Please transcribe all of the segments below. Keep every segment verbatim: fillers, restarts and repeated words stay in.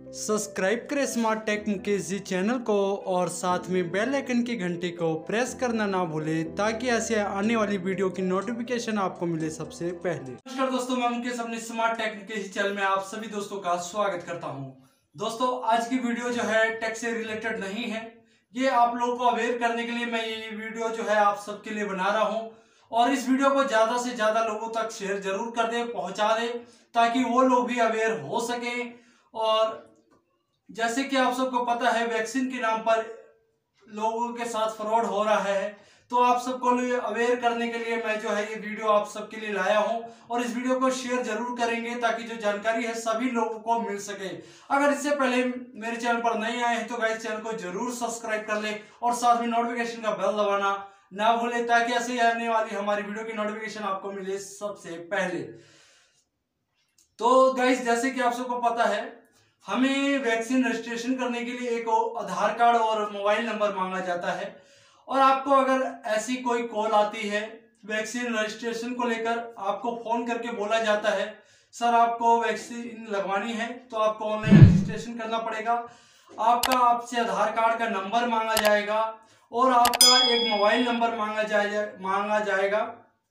Subscribe करें smart tech Mukesh ji channel को और साथ में बेल आइकन की घंटी को प्रेस करना ना भूलें ताकि ऐसे आने वाली वीडियो की नोटिफिकेशन आपको मिले सबसे पहले। नमस्कार दोस्तों, मैं मुकेश अपने smart tech Mukesh ji channel में आप सभी दोस्तों का स्वागत करता हूं। दोस्तों, आज की वीडियो जो है टेक से रिलेटेड नहीं है, ये आप लोगों को अवेयर करने के लिए मैं ये वीडियो जो है आप सबके लिए बना रहा हूँ। और इस वीडियो को ज्यादा से ज्यादा लोगों तक शेयर जरूर कर दे, पहुंचा दे, ताकि वो लोग भी अवेयर हो सके। और जैसे कि आप सबको पता है, वैक्सीन के नाम पर लोगों के साथ फ्रॉड हो रहा है, तो आप सबको अवेयर करने के लिए मैं जो है ये वीडियो आप सबके लिए लाया हूं। और इस वीडियो को शेयर जरूर करेंगे ताकि जो जानकारी है सभी लोगों को मिल सके। अगर इससे पहले मेरे चैनल पर नहीं आए हैं तो गाइस चैनल को जरूर सब्सक्राइब कर ले और साथ में नोटिफिकेशन का बेल दबाना ना भूले ताकि ऐसे आने वाली हमारी वीडियो की नोटिफिकेशन आपको मिले सबसे पहले। तो गाइस, जैसे कि आप सबको पता है, हमें वैक्सीन रजिस्ट्रेशन करने के लिए एक आधार कार्ड और मोबाइल नंबर मांगा जाता है। और आपको अगर ऐसी कोई कॉल आती है वैक्सीन रजिस्ट्रेशन को लेकर, आपको फोन करके बोला जाता है सर आपको वैक्सीन लगवानी है, तो आपको ऑनलाइन रजिस्ट्रेशन करना पड़ेगा। आपका आपसे आधार कार्ड का नंबर मांगा जाएगा और आपका एक मोबाइल नंबर मांगा जाए मांगा जाएगा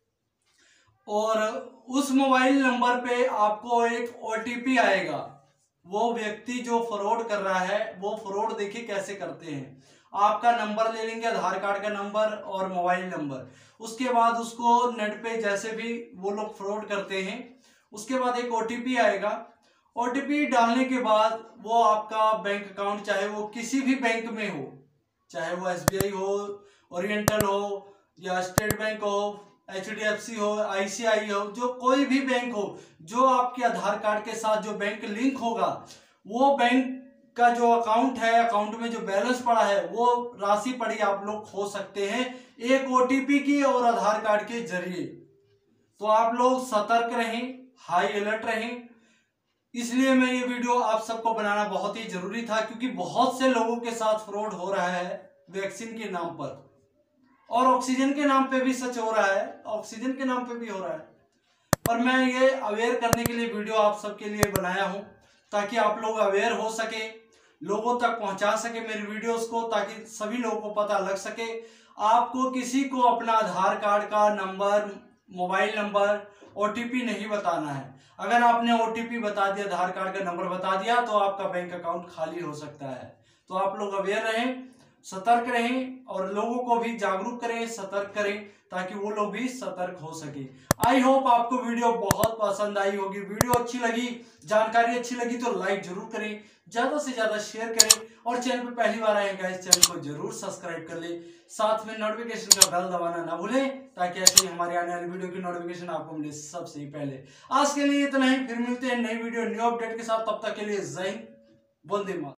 और उस मोबाइल नंबर पे आपको एक ओटीपी आएगा। वो व्यक्ति जो फ्रॉड कर रहा है वो फ्रॉड देखिए कैसे करते हैं। आपका नंबर ले लेंगे, आधार कार्ड का नंबर और मोबाइल नंबर, उसके बाद उसको नेट पे जैसे भी वो लोग फ्रॉड करते हैं, उसके बाद एक ओटीपी आएगा। ओटीपी डालने के बाद वो आपका बैंक अकाउंट, चाहे वो किसी भी बैंक में हो, चाहे वो एसबीआई हो, ओरिएंटल हो या स्टेट बैंक हो, एच डी एफ सी हो, आई सी आई हो, जो कोई भी बैंक हो, जो आपके आधार कार्ड के साथ जो बैंक लिंक होगा, वो बैंक का जो अकाउंट है, अकाउंट में जो बैलेंस पड़ा है, वो राशि पड़ी आप लोग खो सकते हैं एक ओटीपी की और आधार कार्ड के जरिए। तो आप लोग सतर्क रहें, हाई अलर्ट रहें। इसलिए मैं ये वीडियो आप सबको बनाना बहुत ही जरूरी था, क्योंकि बहुत से लोगों के साथ फ्रॉड हो रहा है वैक्सीन के नाम पर, और ऑक्सीजन के नाम पे भी सच हो रहा है, ऑक्सीजन के नाम पे भी हो रहा है। पर मैं ये अवेयर करने के लिए वीडियो आप सबके लिए बनाया हूं ताकि आप लोग अवेयर हो सके, लोगों तक पहुंचा सके मेरी वीडियोस को, ताकि सभी लोगों को पता लग सके। आपको किसी को अपना आधार कार्ड का नंबर, मोबाइल नंबर, ओटीपी नहीं बताना है। अगर आपने ओटीपी बता दिया, आधार कार्ड का नंबर बता दिया, तो आपका बैंक अकाउंट खाली हो सकता है। तो आप लोग अवेयर रहें, सतर्क रहें और लोगों को भी जागरूक करें, सतर्क करें, ताकि वो लोग भी सतर्क हो सके। आई होप आपको वीडियो बहुत पसंद आई होगी। वीडियो अच्छी लगी, जानकारी अच्छी लगी तो लाइक जरूर करें, ज्यादा से ज्यादा शेयर करें और चैनल पर पहली बार आए गाइस चैनल को जरूर सब्सक्राइब कर ले, साथ में नोटिफिकेशन का बेल दबाना ना भूलें ताकि ऐसे ही हमारे आने वाली वीडियो की नोटिफिकेशन आपको मिले सबसे पहले। आज के लिए इतना ही, फिर मिलते हैं नई वीडियो न्यू अपडेट के साथ। तब तक के लिए जय हिंद, वंदे मातरम।